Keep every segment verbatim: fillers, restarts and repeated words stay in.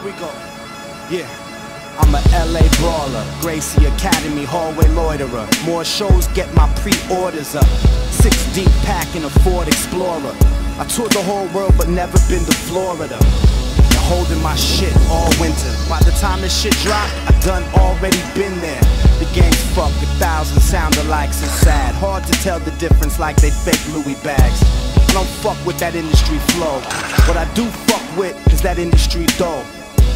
we go. Yeah. I'm a L A brawler, Gracie Academy hallway loiterer. More shows get my pre-orders up. Six deep pack in a Ford Explorer. I toured the whole world but never been to Florida. Been holding my shit all winter. By the time this shit drop, I done already been there. The game's fucked, a thousand sound-alikes, it's sad. Hard to tell the difference like they fake Louis bags. I don't fuck with that industry flow. What I do fuck with is that industry dough.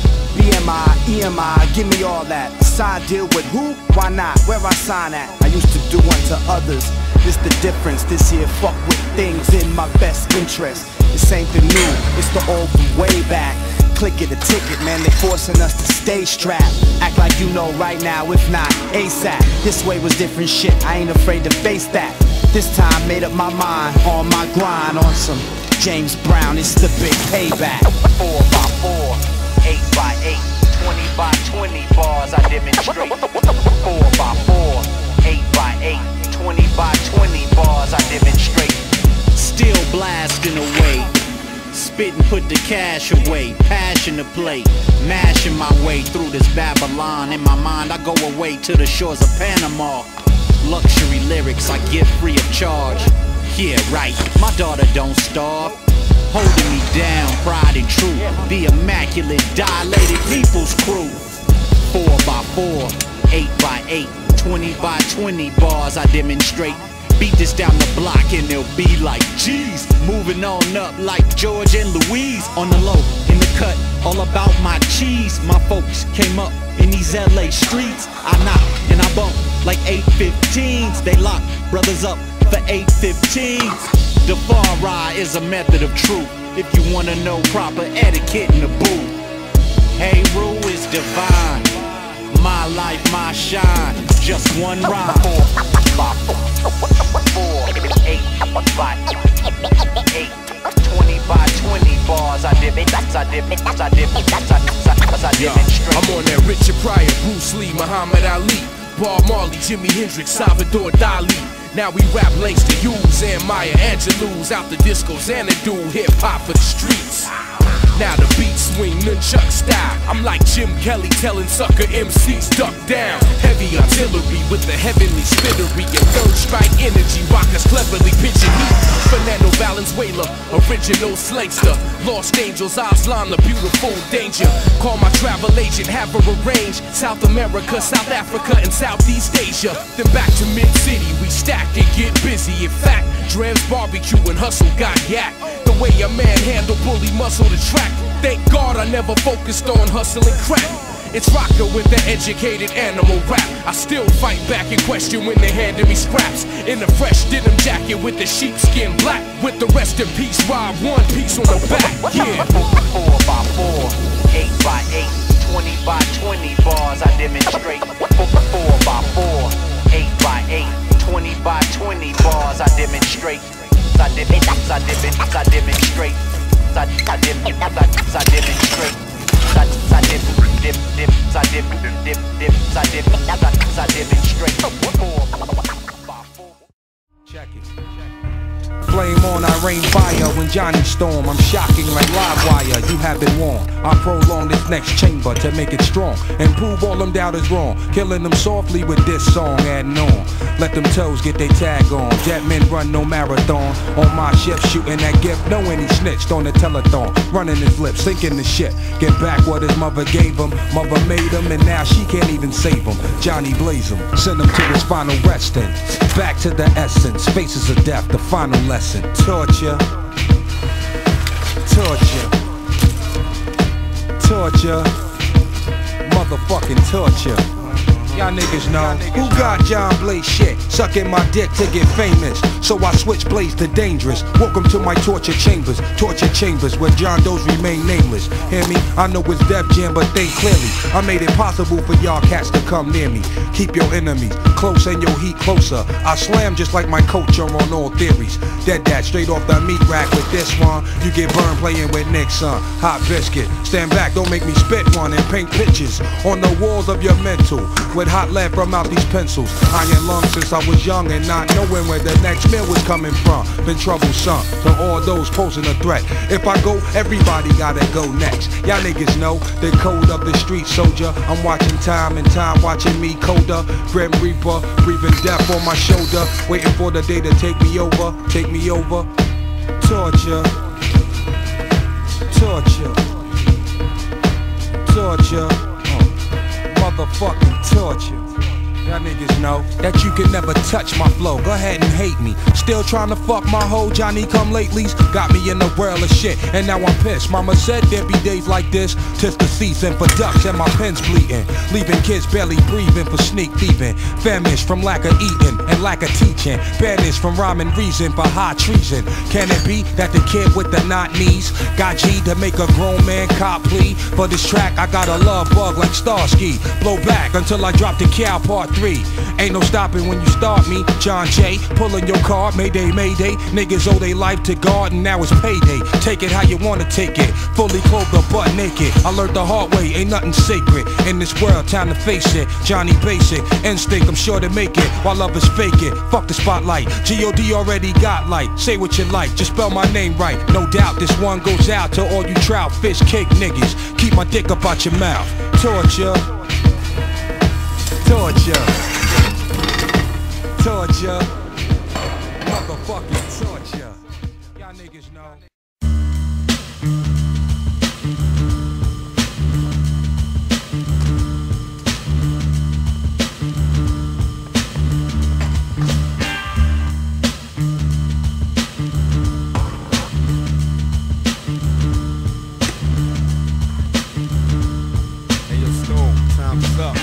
B M I, E M I, give me all that. A side deal with who? Why not? Where I sign at? I used to do unto others. This the difference. This here fuck with things in my best interest. This ain't the new, it's the old from way back. Click it a ticket, man, they forcing us to stay strapped. Act like you know right now, if not ASAP. This way was different shit, I ain't afraid to face that. This time made up my mind, on my grind, on some James Brown, it's the big payback. Four by four, eight by eight, twenty by twenty bars I demonstrate. Four by four, eight by eight, twenty by twenty bars I demonstrate. Still blasting away, spitting, put the cash away, passion to play, mashing my way through this Babylon. In my mind I go away to the shores of Panama. Luxury lyrics I give free of charge. Yeah, right, my daughter don't starve. Holding me down, pride and truth. The immaculate, dilated people's crew. Four by four, eight by eight, twenty by twenty bars I demonstrate. Beat this down the block and they'll be like, geez. Moving on up like George and Louise. On the low, in the cut, all about my cheese. My folks came up in these L A streets. I knock and I bump like eight fifteens. They lock brothers up for eight fifteens. The far ride is a method of truth. If you wanna know proper etiquette in the booth. Hey, Rue is divine. My life, my shine. Just one rhyme. Four by four, eight by eight, twenty by twenty bars I demonstrate. I demonstrate. I'm on that Richard Pryor, Bruce Lee, Muhammad Ali, Bob Marley, Jimi Hendrix, Salvador Dali. Now we rap links to Hughes and Maya Angelou's, out the discos and do hip hop for the streets. Now the beats swing nunchuck style. I'm like Jim Kelly telling sucker M Cs duck down. Heavy artillery with the heavenly spittery and third strike energy. Rockers cleverly pitching heat. Fernando Valenzuela, original slangster. Lost Angels, Aslan, the beautiful danger. Call my travel agent, have her arrange South America, South Africa, and Southeast Asia. Then back to mid-city, we stack and get busy. In fact, Drev's barbecue and hustle got yak. The way a man handle bully muscle the track. Thank God I never focused on hustling crack. It's rocker with the educated animal rap. I still fight back and question when they handed me scraps. In a fresh denim jacket with the sheepskin black. With the rest in peace, Rob one piece on the back. Yeah. Four by four, eight by eight, twenty by twenty bars I demonstrate. Four by four, eight by eight, twenty by twenty bars I demonstrate. I demonstrate. I demonstrate. I demonstrate. I demonstrate. I demonstrate. I dip, dip, I dip, dip, dip, I dip, I demonstrate. Check it. Flame on, I rain fire when Johnny storm. I'm shocking like live wire, you have been warned. I prolong this next chamber to make it strong and prove all them doubters wrong. Killing them softly with this song, adding on. Let them toes get they tag on. Jet men run no marathon. On my ship shooting that gift, knowing he snitched on the telethon. Running his lips, sinking the shit. Get back what his mother gave him. Mother made him and now she can't even save him. Johnny blaze him, send him to his final resting. Back to the essence, faces of death, the final lesson. Torture, torture, torture, motherfucking torture. Y'all niggas know who got John Blaze shit, sucking my dick to get famous. So I switch Blaze to dangerous. Welcome to my torture chambers, torture chambers where John Does remain nameless. Hear me? I know it's Def Jam, but think clearly. I made it possible for y'all cats to come near me. Keep your enemies close and your heat closer. I slam just like my coach on all theories. Dead that straight off the meat rack with this one. You get burned playing with Nixon. Hot biscuit. Stand back, don't make me spit one and paint pictures on the walls of your mental. Where with hot lead from out these pencils. Iron lungs since I was young and not knowing where the next meal was coming from. Been troublesome to all those posing a threat. If I go, everybody gotta go next. Y'all niggas know the code of the street soldier. I'm watching time and time watching me colder. Grim Reaper, breathing death on my shoulder. Waiting for the day to take me over, take me over. Torture, torture, torture, uh, motherfucking torture. Y'all niggas know that you can never touch my flow. Go ahead and hate me. Still trying to fuck my whole Johnny come latelys. Got me in the world of shit, and now I'm pissed. Mama said there'd be days like this. Tis the season for ducks and my pen's bleeding. Leaving kids barely breathing for sneak thieving. Famished from lack of eating and lack of teaching. Banished from rhyme and reason for high treason. Can it be that the kid with the not knees got G to make a grown man cop plea? For this track I got a love bug like Starsky. Blow back until I drop the cow part three. Ain't no stopping when you start me. John Jay, pulling your card, Mayday, Mayday. Niggas owe they life to God and now it's payday. Take it how you wanna take it. Fully clothed or butt naked. I learned the hard way, ain't nothing sacred in this world, time to face it. Johnny Basic, instinct, I'm sure to make it. While others fake it, fuck the spotlight. G O D already got light. Say what you like, just spell my name right. No doubt this one goes out to all you trout, fish, cake niggas. Keep my dick up out your mouth. Torture. Torture, torture, motherfucking torture. Y'all niggas know. Hey, yo, Stone, time's up.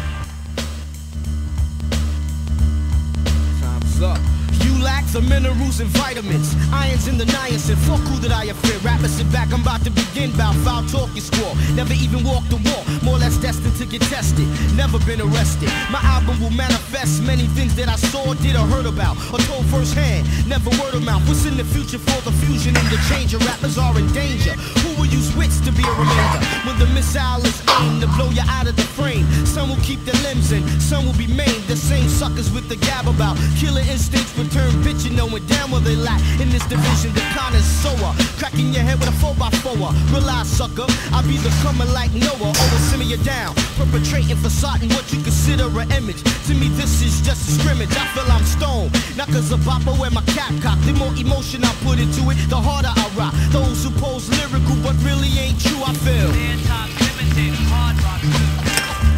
Up. You lack the minerals and vitamins, irons in the niacin. Fuck who that I fear. Rappers sit back, I'm about to begin. Bout foul talk you squall. Never even walked the wall. More or less destined to get tested. Never been arrested. My album will manifest many things that I saw, did or heard about, or told firsthand. Never word of mouth. What's in the future for the fusion and the change? Your rappers are in danger. Who will use wits to be a remainder? When the missile is aimed to blow you out of the frame. Some will keep their limbs in, some will be maimed. The same suckers with the gab about killer instincts return bitchin', knowing damn well they lack in this division. The connoisseur, cracking your head with a four by four. Realize, sucker, I be the coming like Noah. Always simmer you down, perpetrating facade what you consider an image. To me, this is just a scrimmage. I feel I'm stoned, not cause a bopper wear my cap cock. The more emotion I put into it, the harder I rock. Those who pose lyrical but really ain't true, I feel. Hard rock too.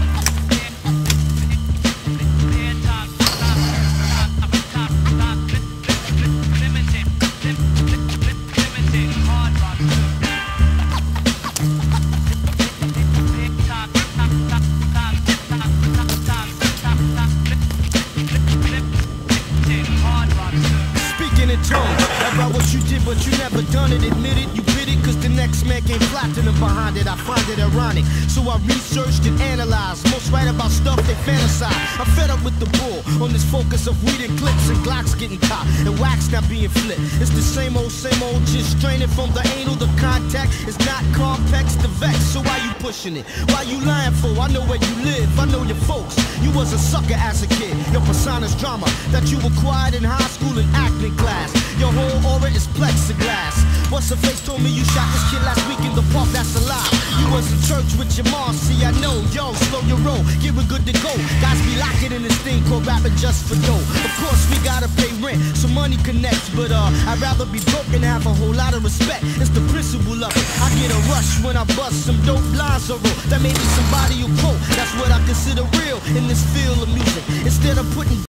About what you did, but you never done it. Admit it, you bit it, cause the next man came platinum behind it. I find it ironic, so I researched and analyzed. Most write about stuff they fantasize. I'm fed up with the bull on this focus of weed and clips and Glocks getting caught and wax not being flipped. It's the same old, same old, just straining from the anal. The contact is not complex, the vex. So why you pushing it? Why you lying for? I know where you live, I know your folks. You was a sucker as a kid. Your persona's drama that you acquired in high school and acting class. Your whole aura is plexiglass. What's her face told me you shot this kid last week in the park, that's a lie. You was in church with your mom, see I know. Yo, slow your roll, get it good to go. Guys be locking in this thing called rapping just for dough. Of course we gotta pay rent, so money connects. But uh, I'd rather be broke and have a whole lot of respect. It's the principle of it. I get a rush when I bust some dope lines or roll. That may be somebody you quote. That's what I consider real in this field of music. Instead of putting